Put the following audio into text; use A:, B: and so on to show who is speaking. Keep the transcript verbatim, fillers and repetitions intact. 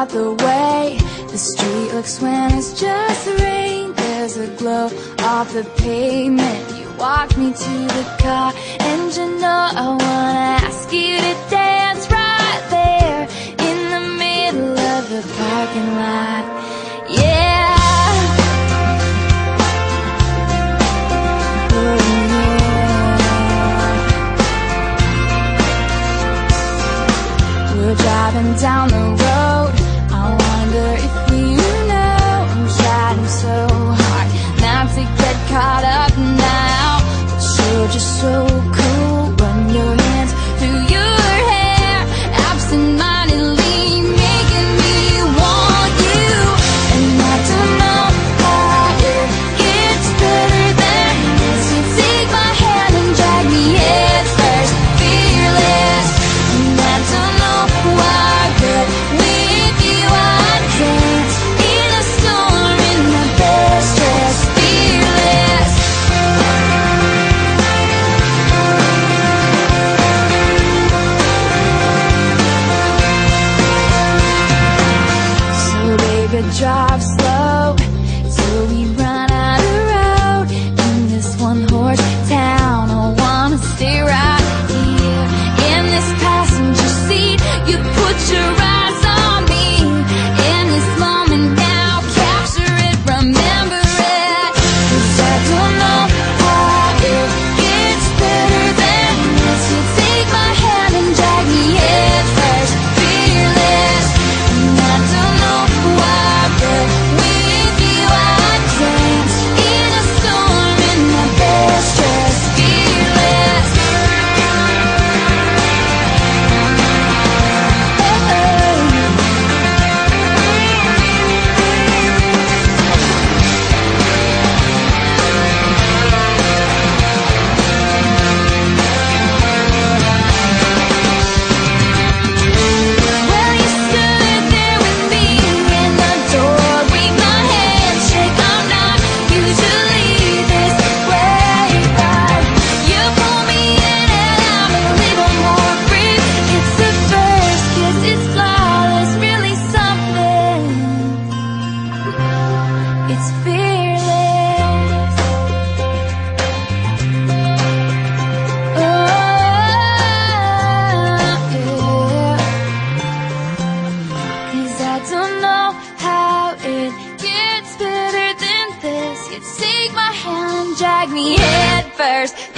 A: out the way. The street looks when it's just rain. There's a glow off the pavement. You walked me to the car, and you know I wanna ask you to dance right there in the middle of the parking lot. Yeah. Driving down the road, I wonder if you know I'm trying so hard not to get caught up now, but you're just so cool. Run your hands through your hair, absent-mindedly making me want you. And I don't know how it gets better than this. You take my hand and drag me head first, fearless. And I don't know why, but with you I dance in a storm in my best dress, fearless. So baby, drive slow till we run out of road in this one-horse town. I wanna stay right here in this passenger seat. You put your eyes on me in this moment now. Capture it, remember it. 'Cause I don't know how it gets better than this. You take my hand and drag me head first, fearless. And I don't know why, but with you I dance in a storm in my best dress, fearless. Well, you stood there with me in the doorway, my handshake. I'm not usually this way, but you pull me in and I'm a little more free. It's the first kiss, it's flawless, really something. It's fearless. Oh, yeah. 'Cause I don't know how it gets better than this. You take my hand and drag me head first,